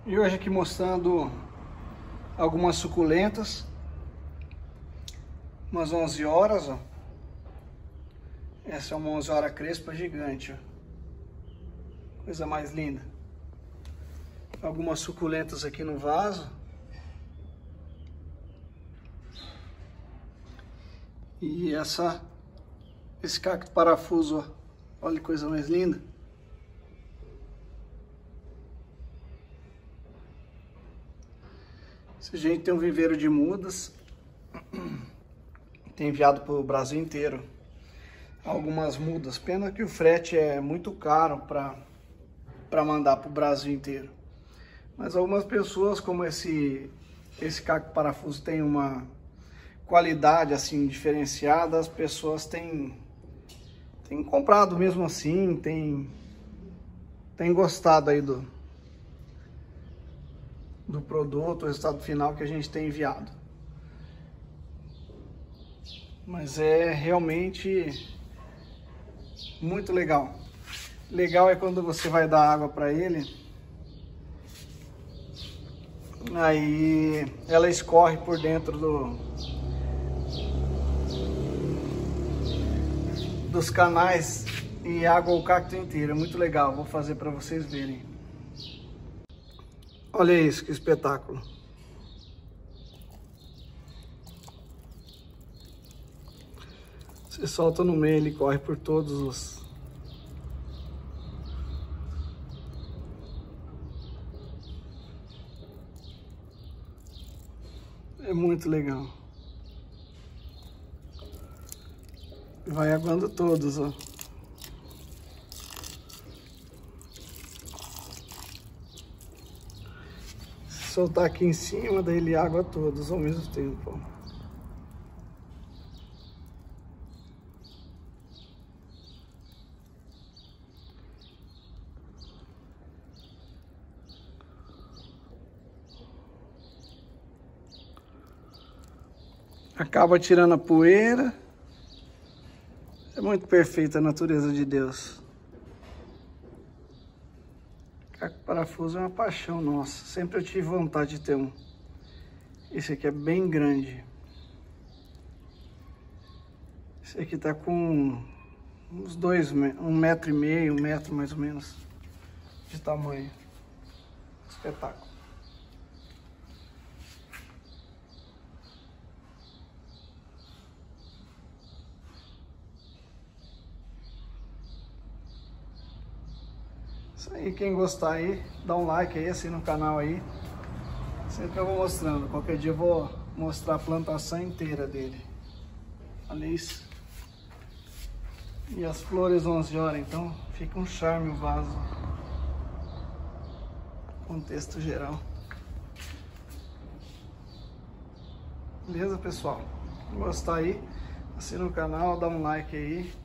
E hoje aqui mostrando algumas suculentas, umas 11 horas, ó. Essa é uma 11 hora crespa gigante, ó. Coisa mais linda. Algumas suculentas aqui no vaso. E esse cacto parafuso, ó. Olha que coisa mais linda. Esse gente tem um viveiro de mudas, tem enviado para o Brasil inteiro algumas mudas. Pena que o frete é muito caro para mandar para o Brasil inteiro. Mas algumas pessoas, como esse cacto parafuso tem uma qualidade assim diferenciada, as pessoas têm comprado mesmo assim, têm gostado aí do produto, o resultado final que a gente tem enviado. Mas é realmente muito legal. Legal é quando você vai dar água para ele, aí ela escorre por dentro dos canais e água o cacto inteiro. É muito legal, vou fazer para vocês verem. Olha isso, que espetáculo. Você solta no meio, ele corre por todos os... É muito legal. Vai aguando todos, ó. Soltar aqui em cima, daí ele água todos ao mesmo tempo. Acaba tirando a poeira. É muito perfeita a natureza de Deus. Cacto parafuso é uma paixão nossa. Sempre eu tive vontade de ter um. Esse aqui é bem grande. Esse aqui tá com uns 1,5 metro, 1 metro mais ou menos de tamanho. Espetáculo. Isso aí, quem gostar aí, dá um like aí, assina o canal aí. Sempre eu vou mostrando, qualquer dia eu vou mostrar a plantação inteira dele. Olha isso. E as flores 11 horas, então fica um charme o vaso. Contexto geral. Beleza, pessoal? Se gostar aí, assina o canal, dá um like aí.